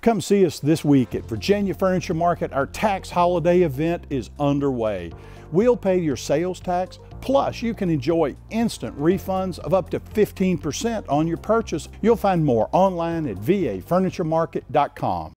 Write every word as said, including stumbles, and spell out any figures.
Come see us this week at Virginia Furniture Market. Our tax holiday event is underway. We'll pay your sales tax, plus you can enjoy instant refunds of up to fifteen percent on your purchase. You'll find more online at v a furniture market dot com.